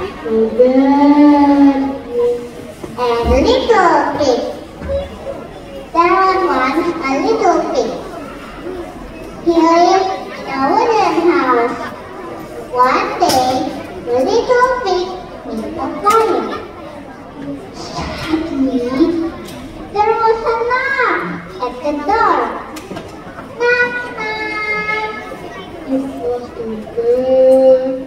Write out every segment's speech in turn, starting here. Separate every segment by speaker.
Speaker 1: Good. And little pig. There was once a little pig. He lived in a wooden house. One day, the little pig made a fire. Suddenly, there was a knock at the door. Knock, knock. It was the bird.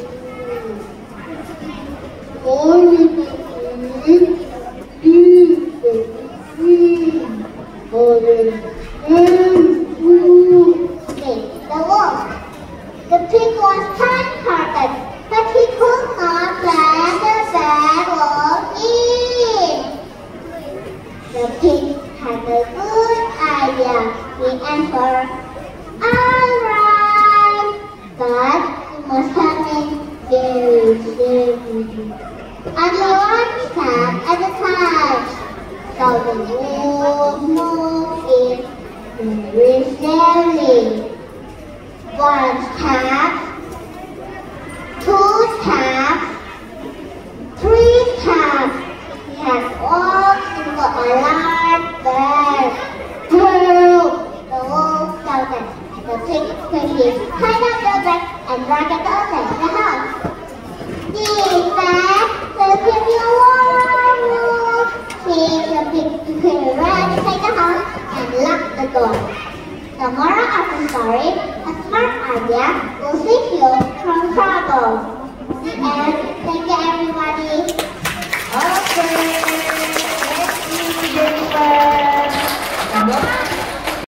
Speaker 1: The pig was kind-hearted, but he could not let the bad wolf in. The pig had a good idea. He answered, "All right, but you must have it very slowly, only one step at a time." So the wolf moved in very slowly. One step, two steps, three steps. He had walked into a large bed. Help! The wolf shouted. The pig quickly climbed up the bed and dragged it outside the house. "This bed will keep you warm," said the pig. He ran inside the house and locked the door. The moral of the story: a smart idea will save you from trouble. The end. Thank you, everybody.
Speaker 2: Okay, let's see Jennifer.